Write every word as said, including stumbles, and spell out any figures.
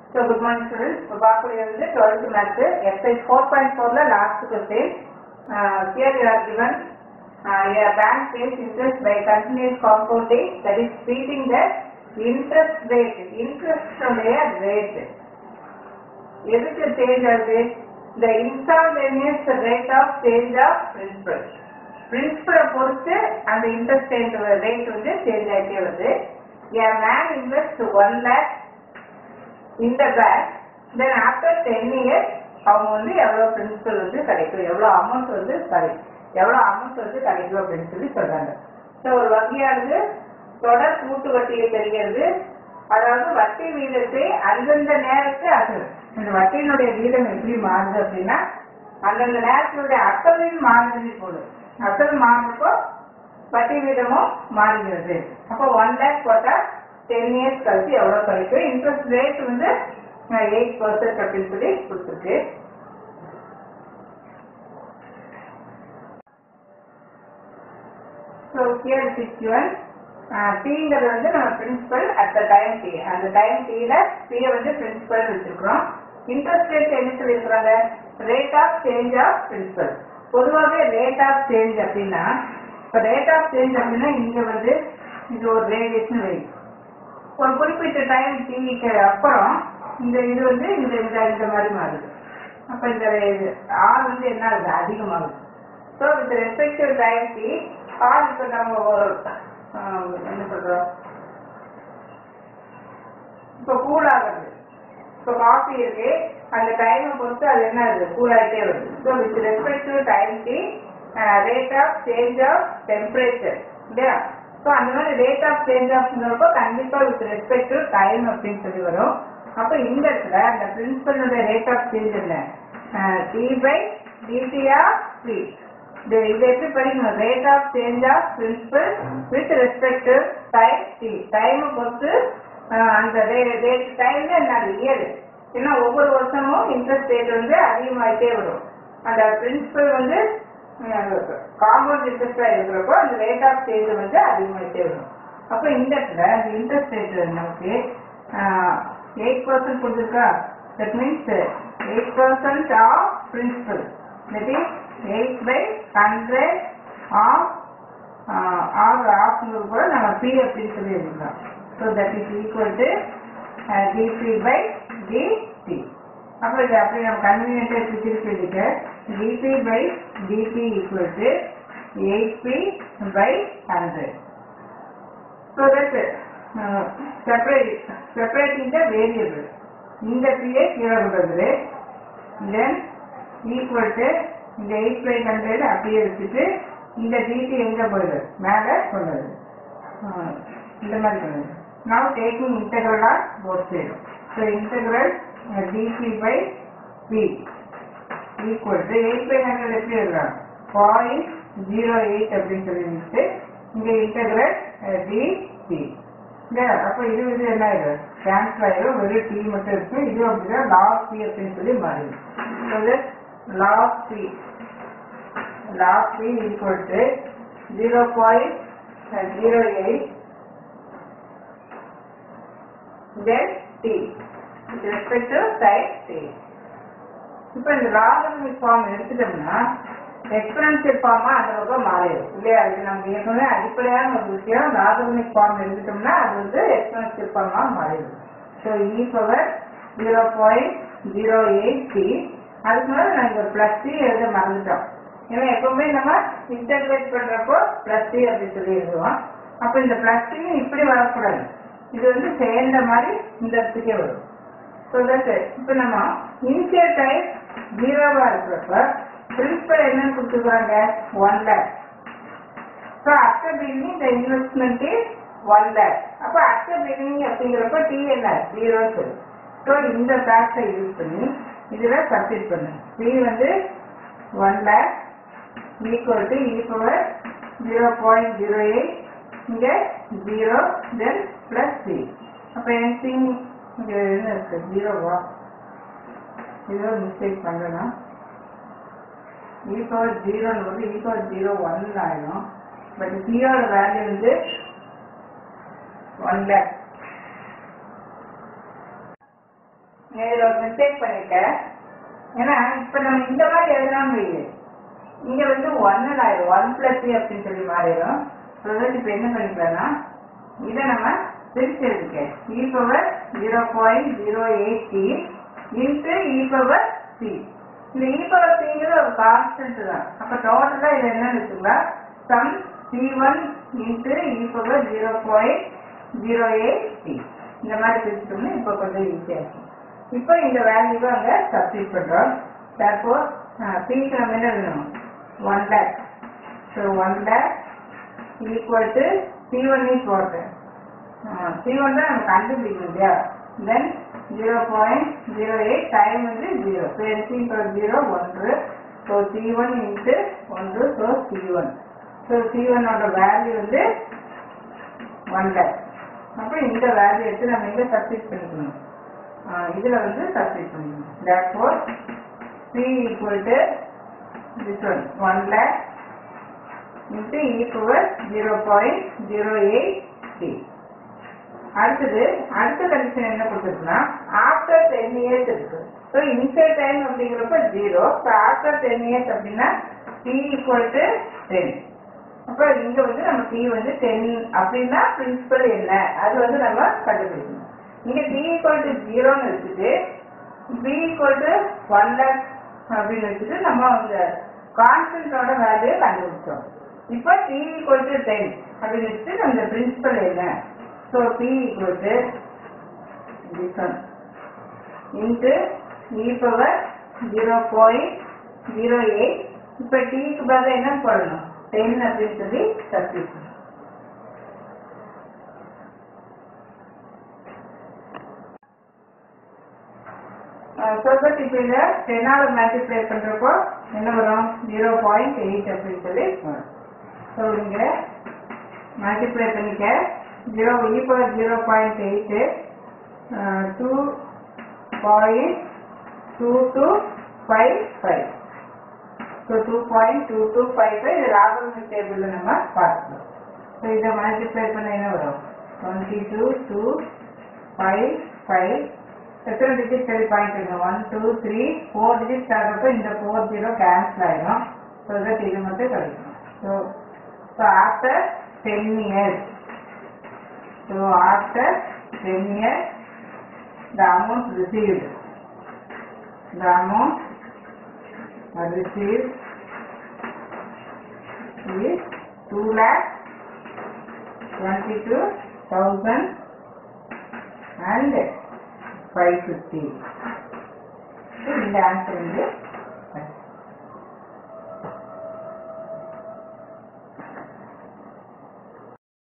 So good morning students. இப்போ பார்க்கக்கூடியது வந்து twelfth math exercise four point four ல last question. Uh, here you are given uh, a bank pays interest by continuous compounding, that is treating the interest rate. Interest உடைய rate எதுக்கு change ஆகுது? The instantaneous rate of change of principal. Principal பொறுத்து அந்த interest rate வந்து change ஆகிட்டே வருது. A man invests one lakh in the bank, then after ten years அவங்க வந்து எவ்வளவு பிரின்சிபல் வந்து கிடைக்கும், எவ்வளவு அமௌண்ட் வந்து கிடைக்கும், எவ்வளவு அமௌண்ட் வந்து கிடைக்கும் அப்படின்னு சொல்லி சொல்றாங்க. ஸோ ஒரு வங்கியானது தொடர் கூட்டு வட்டியை தருகிறது, அதாவது வட்டி வீதத்தை அந்தந்த நேரத்தை அசல். இந்த வட்டியினுடைய வீதம் எப்படி மாறுது அப்படின்னா அந்தந்த நேரத்தினுடைய அசலின் மாறுதல் போடும். அசல் மாறுறப்போ வட்டி வீதமும் மாறுகிறது. அப்போ ஒன் லேக் போட்டா டென் இயர்ஸ் கழிச்சு எவ்வளவு கிடைக்கும். இன்ட்ரெஸ்ட் ரேட் வந்து எயிட் பர்சன்ட் அப்படின்னு சொல்லி கொடுத்துருக்கு. So here it is given டீங்கிறது வந்து நம்ம principal at the time T, அந்த டைம் டீல பியை வந்து பிரின்சிபல் வச்சிருக்கிறோம். இன்ட்ரெஸ்ட் ரேட் என்ன சொல்லியிருக்கிறாங்க? Rate of change of principal. பொதுவாகவே ரேட் ஆஃப் சேஞ்ச் அப்படின்னா, இப்போ ரேட் ஆஃப் சேஞ்ச் அப்படின்னா இங்க வந்து இது ஒரு ரேடியேஷன் ரேட், ஒரு குறிப்பிட்ட டைம் டிவிக்கு அப்புறம் இந்த இது வந்து இந்த இந்த இந்த மாதிரி மாறுது. அப்போ இந்த ஆர் வந்து என்ன ஆகுது? அதிகமாகுது. So with respective time T R இப்போ நம்ம ஒரு என்ன சொல்றோம், இப்போ கூல் ஆகுது. இப்போ காஃபி இருக்கு, அந்த டைமை பொறுத்து அது என்ன ஆகுது? கூல் ஆகிட்டே வருது. So with respective time T rate of change of temperature இல்லையா? ஸோ அந்த மாதிரி ரேட் ஆஃப் சேஞ்ச் ஆஃப்ங்கிறப்போ கண்டிப்பாக வித் ரெஸ்பெக்ட் டு டைம் அப்படின்னு சொல்லி வரும். அப்போ இந்த இடத்துல அந்த பிரின்சிபலுடைய ரேட் ஆஃப் சேஞ்ச் என்ன? D by DT of P. இது இது எப்படி படிக்கணும்? Rate of change of principal with respect to time T. டைமை பொறுத்து அந்த ரேட் டைம்ல என்ன இயர், ஏன்னா ஒவ்வொரு வருஷமும் இன்ட்ரெஸ்ட் ரேட் வந்து அதிகமாகிட்டே வரும். அந்த பிரின்சிபல் வந்து காம்பவுண்ட் இன்ட்ரெஸ்டா இருக்கிறப்போ அந்த ரேட் ஆஃப் சேஞ்ச் வந்து அதிகமாகிட்டே வரும். அப்போ இந்த இடத்துல இந்த இன்ட்ரெஸ்ட் ரேட் நமக்கு எயிட் பர்சன்ட் கொடுத்துருக்கா, that means eight percent of principal, that is eight by hundred of R ஆஃப்ங்கிறது கூட நம்ம பி அப்படின்னு சொல்லி எடுக்கலாம். So that is equal to DP by DT. அப்போ இது அப்படி நம்ம கன்வீனியன்ட்டாக திருப்பி எடுக்க DP by DP equal to eight P by hundred. So that separate separating the variable. இந்த பியை கீழே கொண்டது, தென் ஈக்குவல் டு இந்த எயிட் பை ஹண்ட்ரட் அப்படியே வச்சுட்டு இந்த டிடி எங்கே போயிடுது? மேலே கொண்டது, இந்த மாதிரி கொண்டது. நான் டேக்கிங் இன்டெக்ரலாக போட் செய்யும். So integral DP by P equal to eight by hundred எப்படி இருக்கலாம்? பாயிண்ட் ஜீரோ எயிட் அப்படின்னு சொல்லிட்டு இங்கே இன்டெக்ரல் டிபி. அப்போ இது இது என்ன ஆயிடும்? கேன்சல் ஆயிடும், வெறும் டி மட்டும் இருக்கும். இது அப்படிதான் லாஸ் பி அப்படின்னு சொல்லி மாறிடும். Log P log P equal to zero point zero eight then T with respect to side t. இப்போ இந்த லாகரித்மிக் ஃபார்ம் எடுத்துட்டோம்னா எக்ஸ்பொனென்ஷியல் ஃபார்மா அந்த பக்கம் மாறிடும் இல்லையா? அது நமக்கு ஏற்கனவே அடிப்படையான ஒரு விஷயம். லாகரித்மிக் ஃபார்ம் எடுத்துட்டோம்னா அது வந்து எக்ஸ்பொனென்ஷியல் ஃபார்மா மாறிடும். So E power zero point zero eight T. அதுக்கு மேலே நாங்கள் ஒரு பிளஸ் டி எழுத மறந்துட்டோம். ஏன்னா எப்பவுமே நம்ம இன்டெகிரேட் பண்றப்போ பிளஸ் டி அப்படின்னு சொல்லி எழுதுவோம். அப்போ இந்த பிளஸ் டி இப்படி வரக்கூடாது, இது வந்து சேர்ந்த மாதிரி இந்த இடத்துக்கே வரும். ஸோ தட் இப்போ நம்ம இனிஷியல் டைம் ஜீரோவா இருக்கிறப்ப பிரின்சிபல் என்னன்னு கொடுத்துருக்காங்க? One lakh. So after beginning இந்த இன்வெஸ்ட்மெண்ட் இஸ் ஒன் லேக். அப்போ ஆஃப்டர் பிகினிங் அப்படிங்கிறப்ப டி என்ன? ஜீரோ சொல்லு. ஸோ இந்த ஃபேக்டை யூஸ் பண்ணி இதில் சப்ஸ்டிட் பண்ணுங்க. பி வந்து one lakh equal to E power zero point zero eight, இங்கே ஜீரோ, தென் பிளஸ் சி. அப்போ என்சிங் இங்கே என்ன இருக்கு? ஜீரோவா? ஜீரோ மிஸ்டேக் பண்ணுறேன்னா இ பவர் ஜீரோன்னு வந்து இ பவர் ஜீரோ ஒன் ஆயிடும். பட் சியோட வேல்யூ வந்து ஒன் லேக். இதில் ஒரு மிஸ்டேக் பண்ணிட்டேன். ஏன்னா இப்போ நம்ம இந்த மாதிரி எழுதலாம்னு வைங்க, இங்கே வந்து ஒன்னு ஆயிடும், ஒன் பிளஸ் சி அப்படின்னு சொல்லி மாறிடும். ஸோ இப்போ என்ன பண்ணிக்கலாம்னா இதை நம்ம பிரித்து எழுதிக்க, e power zero point zero eight t into e power c. இந்த இ பவர் சிங்கிறது ஒரு கான்ஸ்டன்ட் தான். அப்போ டோட்டலாக இதில் என்னன்னு வச்சுக்கலாம், sum c one into e power zero point zero eight t. இந்த மாதிரி பிரிச்சுட்டோம்னா இப்போ கொஞ்சம் ஈஸியாக இருக்கும். இப்போ இந்த வேல்யூவை அங்கே சப்ஸ்டிட் பண்ணுறோம். தற்போது பிக்கு நம்ம என்ன எழுதணும், one lakh. So one lakh equal to c one is what, c one தான் நம்ம கண்டுபிடிக்கணும் இல்லையா. Then zero point zero eight time வந்து zero. So LC power zero ஒன்று. ஸோ சி ஒன் இன்ட்டு ஒன்று. So c one. So c ஒன்னோட value வந்து one lakh. அப்போ இந்த வேல்யூ எடுத்து நம்ம இங்கே சப்ஸ்டிட் பண்ணிக்கணும், இதில் வந்து சப்ஸ்டிட் பண்ணிக்கணும். therefore P equal to this one one lakh into e power zero point zero eight t. அடுத்தது அடுத்த கண்டிஷன் என்ன கொடுத்துருக்குன்னா ஆஃப்டர் டென் இயர்ஸ் இருக்கு. ஸோ இனிஷியல் டைம் அப்படிங்கிறப்ப zero. So after ten years அப்படின்னா டி ஈக்குவல் டு டென். அப்போ இங்கே வந்து நம்ம டி வந்து டென் அப்படின்னா பிரின்சிபல் என்ன அது வந்து நம்ம கண்டுபிடிக்கணும். இங்கே டி ஈக்குவல் டு ஜீரோன்னு வச்சுட்டு p equal to one lakh அப்படின்னு வச்சுட்டு நம்ம அந்த கான்ஸ்டன்டோட வேல்யூ கண்டுபிடிச்சோம். இப்போ டி ஈக்குவல் டு டென் அப்படின்னு வச்சுட்டு நம்ம பிரின்சிபல் என்ன. So t equal to this one into e power zero point zero eight. இப்போ டீக்கு பதில் என்ன போடணும், டென் அப்படின்னு சொல்லி சப்ஸ்டிட் பண்ணணும். ஸோ தட் இப்போ இதை டென்னால் மல்டிப்ளை பண்ணுறப்போ என்ன வரும், ஜீரோ பாயிண்ட் எயிட் அப்படின்னு சொல்லி வரும். ஸோ இங்கே மல்டிப்ளை பண்ணிக்க zero e power zero point eight two point two two five five. So two point two two five five இது லாபமிக் டேபிளில் நம்ம பார்த்துக்கலாம். ஸோ இதை மல்டிப்ளை பண்ண என்ன வரும், twenty two two five five. எத்தனை டிஜிட் சரி பாயிண்ட் இருக்கும், one two three four digit ஆகிறப்ப இந்த ஃபோர் ஜீரோ கேன்சல் ஆகிடும். ஸோ தட் இது மட்டும் கிடைக்கும். So so after ten years so after ten years the amount received the amount received is two lakh twenty-two thousand and five fifty. So in the answer is